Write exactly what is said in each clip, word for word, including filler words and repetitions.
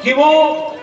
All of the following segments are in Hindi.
कि वो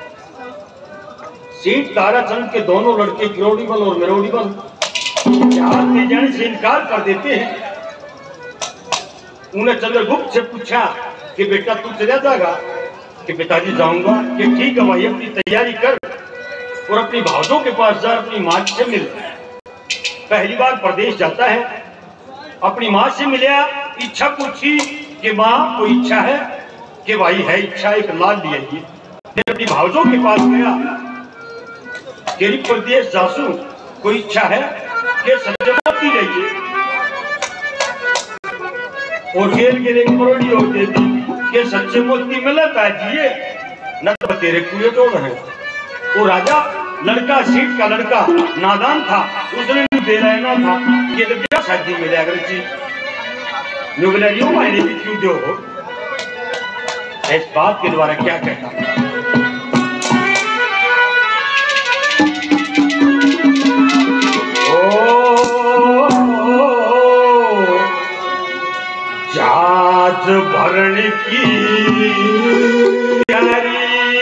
सीट ताराचंद के दोनों लड़के किरोड़ीबल और मेरोड़ीबल जहाज ले जाने से इनकार कर देते हैं। उन्हें चंद्रगुप्त से पूछा कि बेटा तू चला जाएगा? कि पिताजी जाऊंगा। कि ठीक है भाई, अपनी तैयारी कर और अपनी भावजों के पास जा, अपनी माँ से मिल। पहली बार प्रदेश जाता है, अपनी माँ से मिला, इच्छा पूछी कि माँ कोई इच्छा है? कि भाई है इच्छा, एक लाल ले आइए। फिर अपनी भावजों के पास गया, तेरी प्रदेश जासू, कोई इच्छा है? कि सत्यवती लाइए। और गेर गिरे करोड़ी हो दे दी कि सच्चे मोती मिला ताजिए न तो तेरे कुएं तोड़ है। वो राजा लड़का, सीट का लड़का नादान था, उसने दे रहना था कि क्या शादी मिले अगर चीज न्यूबलरियों मायने भी क्यों दो हो। इस बात के द्वारा क्या कहता जहाज भरने की तैयारी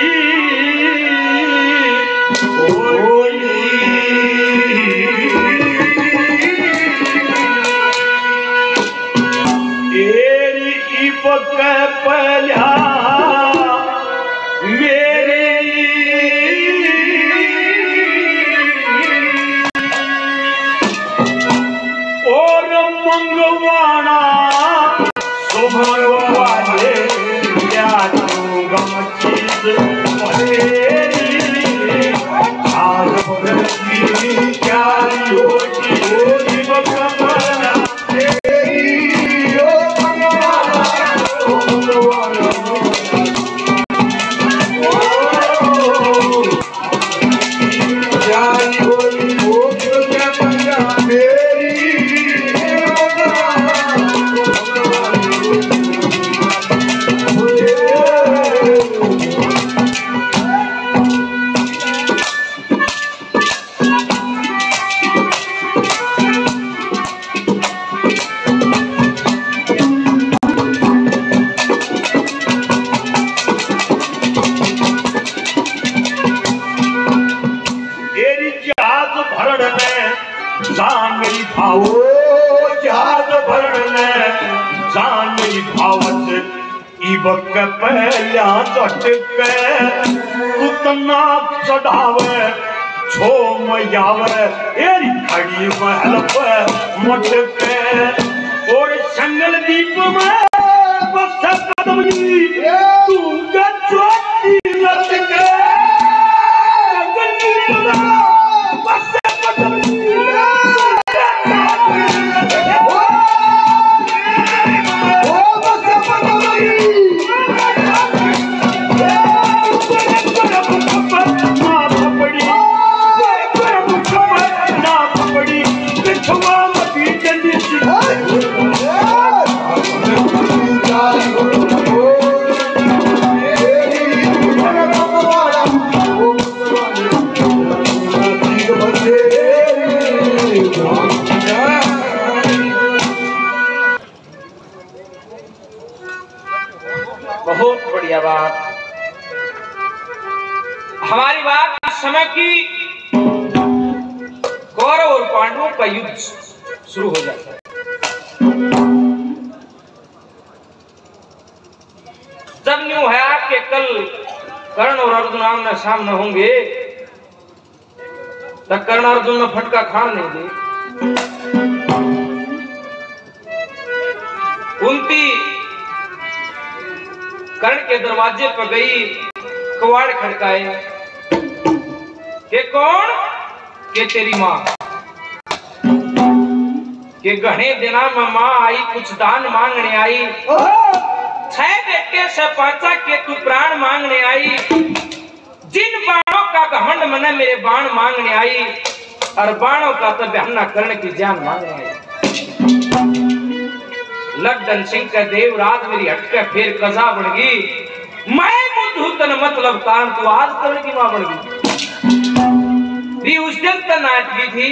होई, तेरी इबक पहला मेरे और मंगवाना वाले क्या दूंगा चीज क्या पहला चटके उतना चढ़ावे छो मयावे एरी खड़ी महल पे मटके और संगल दीप में बस कदमी तू गच्चोती लटके संगल दीप में बस कदमी बहुत बढ़िया बात। हमारी बात इस समय की कौरव और पांडवों का युद्ध शुरू हो जाता है। जब न्यू है आपके कल कर्ण और अर्जुन आमने सामने होंगे तब कर्ण अर्जुन में फटका खान नहीं दे। कुंती कर्ण के दरवाजे पर गई, कवाड़ खड़काए के कौन? के तेरी माँ। के गहने देना में माँ आई, कुछ दान मांगने आई। छह बेटे से पांचा के तू प्राण मांगने आई। जिन बाणों का घमंड मने मेरे बाण मांगने आई, और बाणों का तो बहना कर्ण की जान मांगने आई। लड्डन सिंह का देवराज मेरी हटके फिर कजा बन गई। मैं बुद्धू तन मतलब कारण तू आज कर्ण की मां बन गई। उस दिन तक नाटकी थी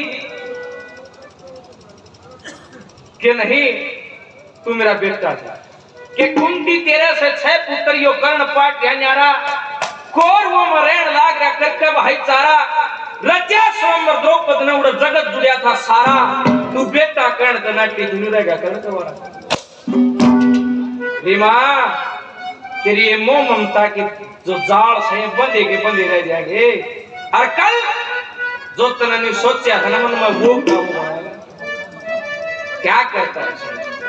कि नहीं तू मेरा बेटा था। कि कुंती तेरे से छह पुत्र यो कर्ण पाट न्यारा कौरवों में रहन लाग रहा करके भाईचारा रचा स्वयंवर द्रौपद ने उड़ा जगत जुड़िया था सारा तू बेटा कर्ण का नाट्य दुनिया रहेगा कर्ण का वारा रीमा तेरी ये मोह ममता के जो जाल से बंधे के बंधे रह जाएंगे और कल जो तूने सोचा था ना मन में वो क्या हुआ क्या करता है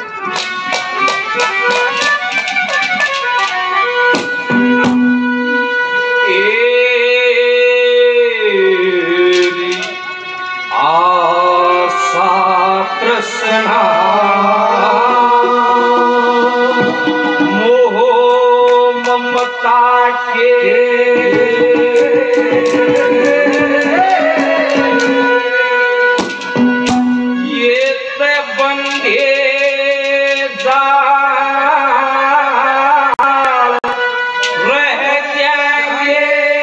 आशा तृष्णा मोह ममता के ये ते बंधे जाल रह जाएंगे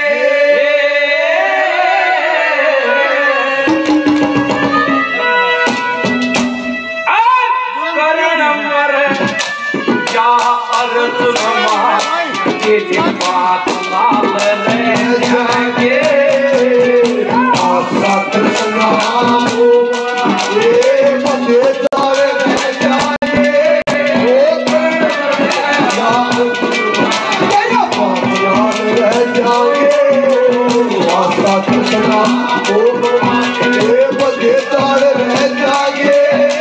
के बात लाल रह जाएंगे आशा तृष्णा ये बंधे जाल रह जाएंगे रह जाएंगे आशा तृष्णा ये बंधे जाल रह जाएंगे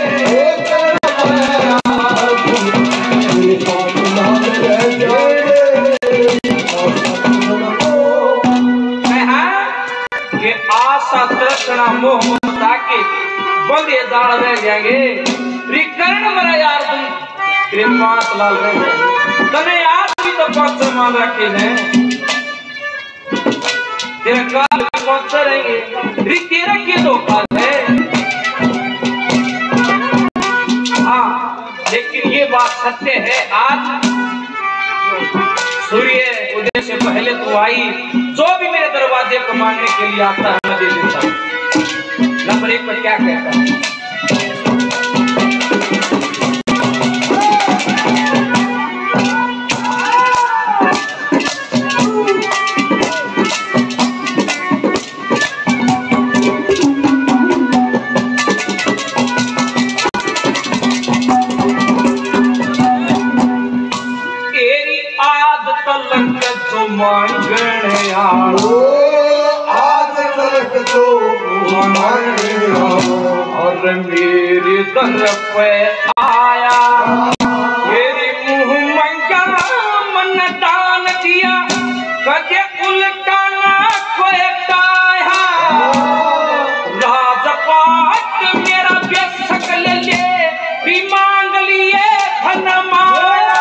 तृष्णा मोह ममता के बंधे जाल रह जाएंगे कर्ण मरा यार तुम तेरे पांच लाल रह जाएंगे तने आज भी तो पांच मान रखे हैं तेरे काल भी पांच रहेंगे तेरा के दो काल है हाँ लेकिन ये बात सत्य है आज सूर्य उदय से पहले तू आई जो भी मेरे दरवाजे को मांगने के लिए आता है मैं दे देता हूं नंबर एक पर क्या कहता है मांगने आओ आज तक तो मांगने आओ और मेरे दर पे आया मेरी मुंह मंगा मन दान दिया कदे उल्टा ना कोई काया राजपाट मेरा बेशक ले ले भी मांग लिए धन माया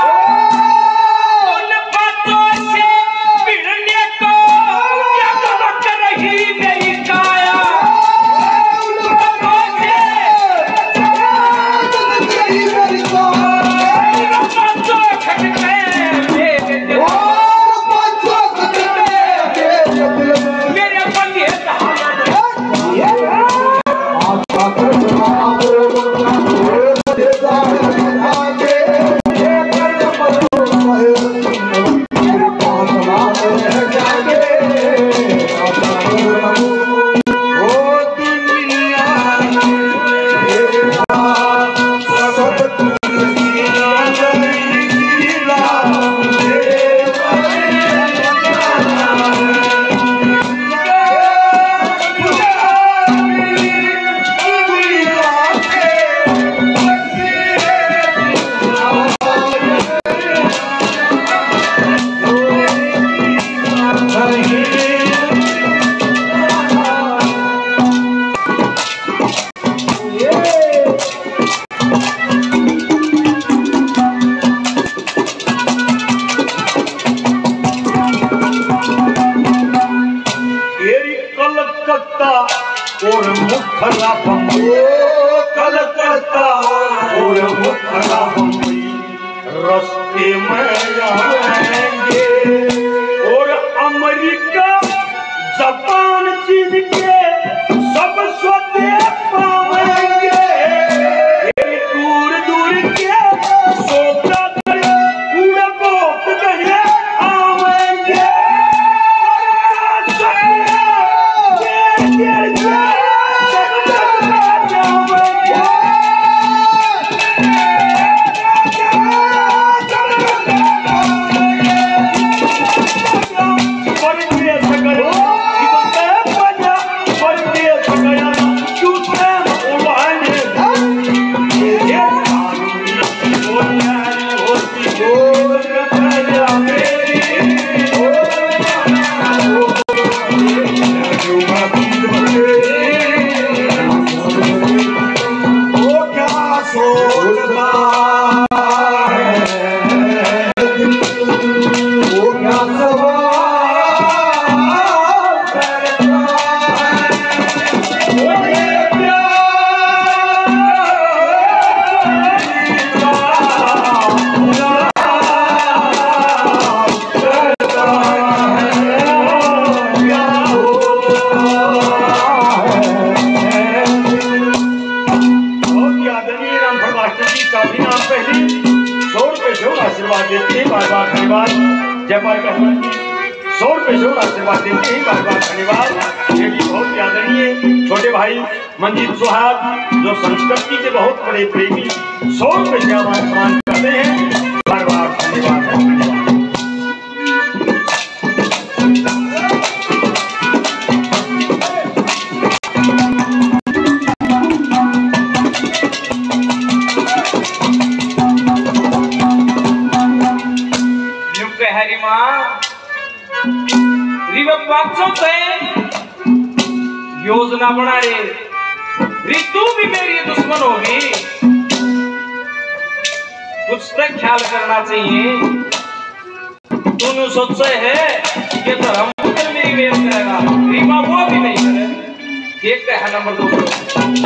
और मुखला बम्बई कलकत्ता और मुखला बम्बई रास्ते में आएंगे और अमेरिका जापान चीन के सब स्वदेश पाएंगे दूर दूर के सोचा पूरा बहुत गहरे आएंगे जयपाल कहना सौ रुपये से आशीर्वाद देते हैं, बार बार धन्यवाद। ये भी बहुत आदरणीय छोटे भाई मंजीत सुहाग जो संस्कृति के बहुत बड़े प्रेमी, सौ रुपये से आशीर्वाद करते हैं, बार बार धन्यवाद धन्यवाद। योजना बना रे ऋतु भी मेरी दुश्मन होगी, कुछ तक ख्याल करना चाहिए। तूने सोचा है कि धर्म पुत्र मेरी वेद करेगा, रीमा वो भी नहीं करे। एक है नंबर दो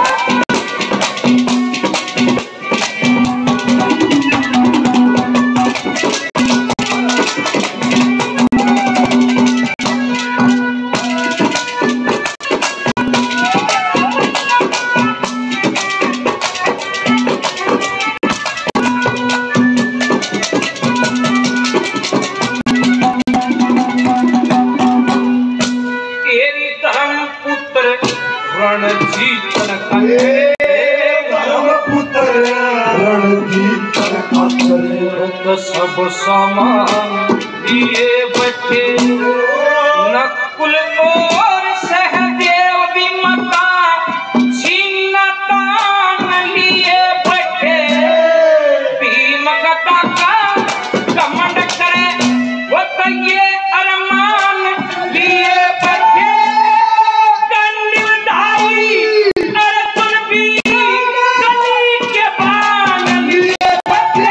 सब सामान दिए बच्चे नकुल और सहदेव भी मता छीनता लिए बच्चे भीम गदा का कमंड करे वो तो ये अरमान लिए बच्चे कंडीधारी अर्जुन भी गली के बाण लिए बच्चे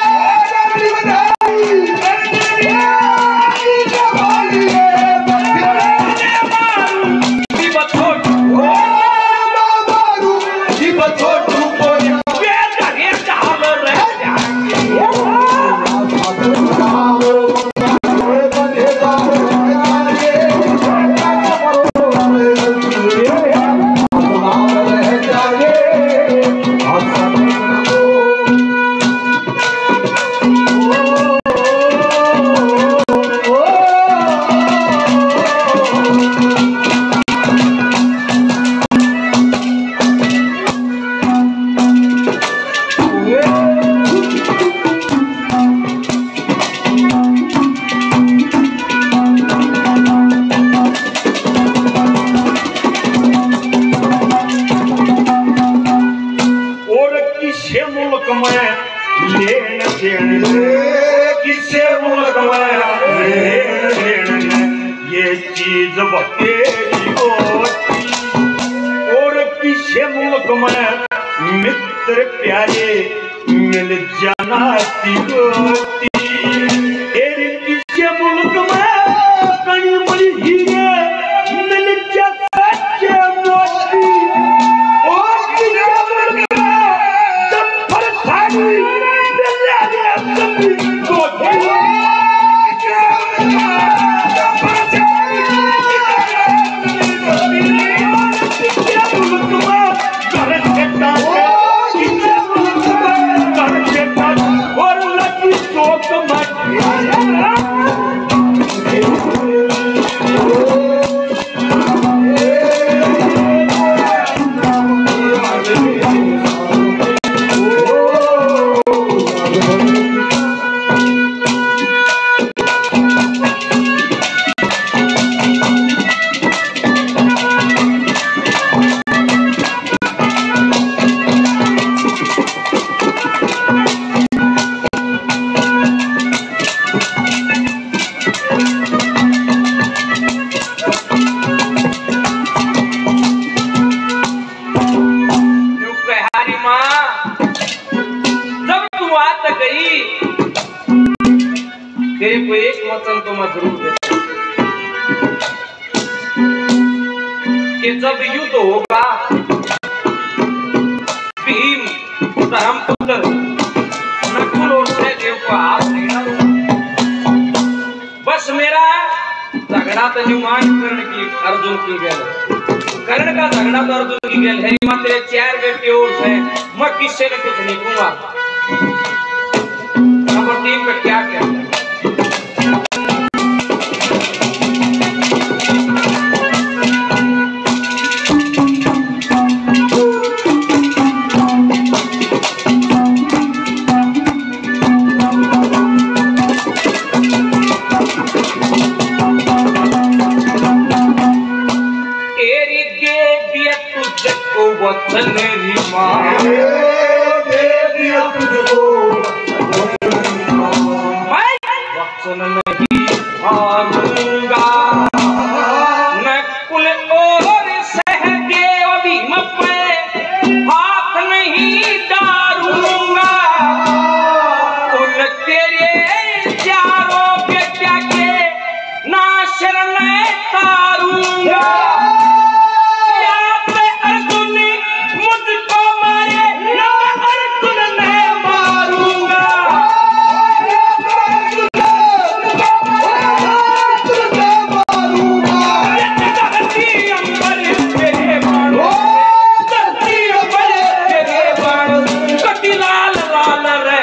मित्र प्यारे मिल जाना होती तेरे किसे मुल्क में कड़ी बड़ी हीरे मिल जाते मोती और किसे मुल्क में जब सारी मिल जाए सभी कोठी जब युद्ध होगा भीम धर्मपुत्र नकुल और सहदेव को हाथ देना, बस मेरा झगड़ा तो नुमान कर्ण की अर्जुन की गैल, कर्ण का झगड़ा तो अर्जुन की गैल है। मां तेरे चार बेटे और है, मैं किससे ने कुछ नहीं कहूंगा। नंबर तीन पे क्या कहता है तारूंगा याद अर्जुन मुझको मारे ना अर्जुन मैं मारूंगा धरती अंबर तेरे बाणों धरती अंबर तेरे बाणों कटी लाल लाल रह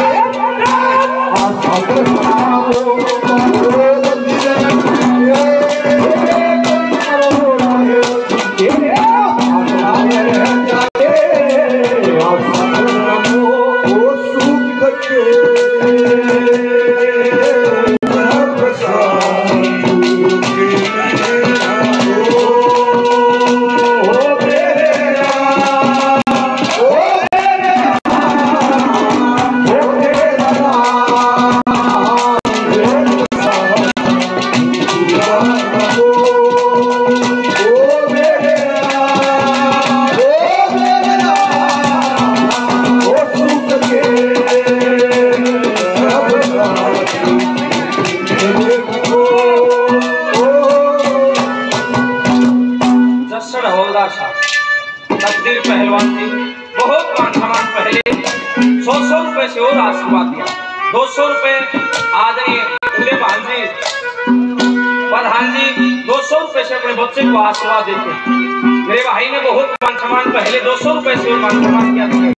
तकदीर पहलवान थी, बहुत मान सम्मान पहले सौ सौ रुपए से और आशीर्वाद दिया, दो सौ रुपए आदरणीय पूरे भांजी प्रधान जी दो सौ रुपए से अपने बच्चे को आशीर्वाद देते। मेरे भाई ने बहुत मान सम्मान पहले दो सौ रुपए से और मान सम्मान किया।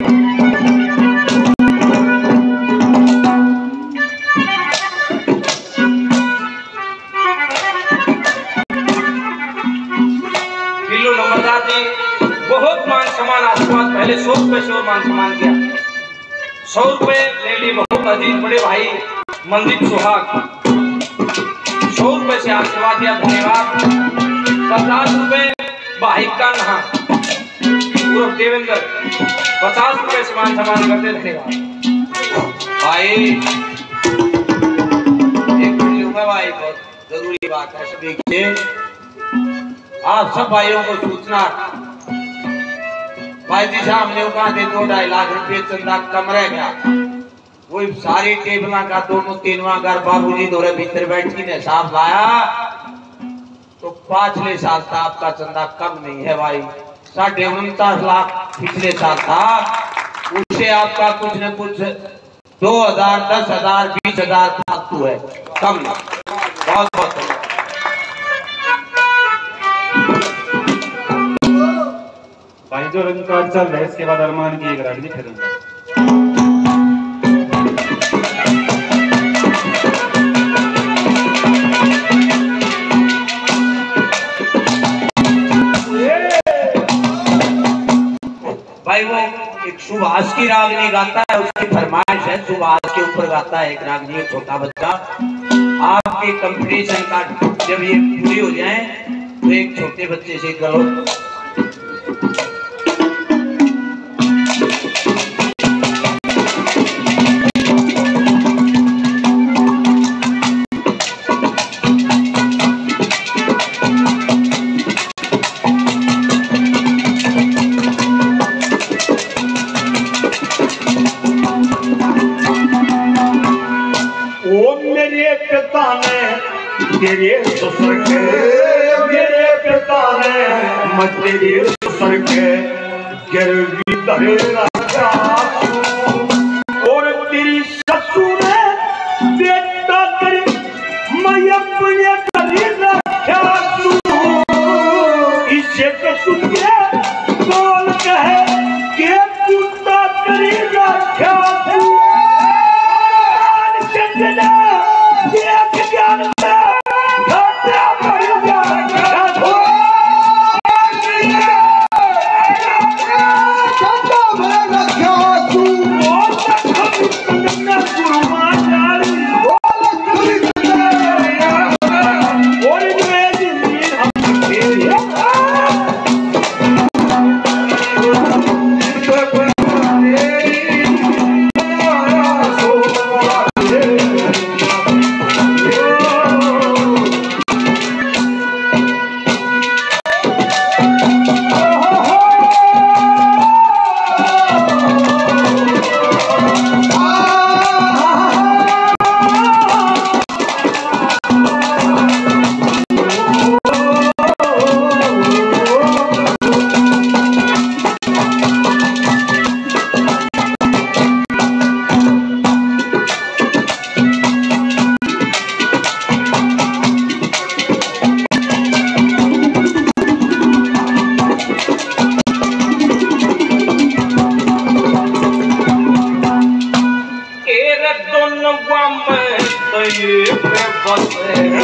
बिल्लू नंबरदार जी बहुत मान सम्मान आशीर्वाद पहले सौ रुपए से और मान सम्मान किया। सौ रुपए ले लिए बहुत अजीज बड़े भाई मंदिर सुहाग, सौ रुपए से आशीर्वाद दिया, धन्यवाद। पचास रुपए भाई का नहा पूर्व देवेंद्र पचास रुपए से मान सम्मान करते, धन्यवाद भाई। एक लूंगा भाई, बहुत जरूरी बात है सभी से, आप सब भाइयों को सूचना। भाई जी साहब ने कहा थे दो ढाई लाख रुपए चंदा कम रह गया, वही सारी टेबलों का दोनों तीनवा घर बाबूजी दोरे भीतर बैठी ने हिसाब लाया तो पांचवे साल था आपका चंदा कम नहीं है भाई, साढ़े उनतालीस लाख पिछले साल था, उससे आपका कुछ न कुछ दो हजार दस हजार बीस हजार फालतू है, कम। बहुत बहुत भाई जो रंग कार्ड चल रहा है इसके बाद अरमान की एक रागनी करेंगे। भाई वो एक सुभाष की रागनी गाता है, उसकी फरमाइश है, सुभाष के ऊपर गाता है एक रागनी, एक छोटा बच्चा। आपके कंपटीशन का जब ये पूरी हो जाए तो एक छोटे बच्चे से करो। तेरे ससुर के मेरे पिता ने मत तेरे ससुर के गिरवी धरे रखा और तेरी ससुर ने बेटा तेरी मैं अपने घरे रखा इससे तो सुन के बोल कहे के कुत्ता तेरी रखा चंदना देख ज्ञान Come on,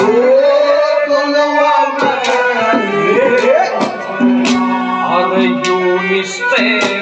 अरे यू निश्चय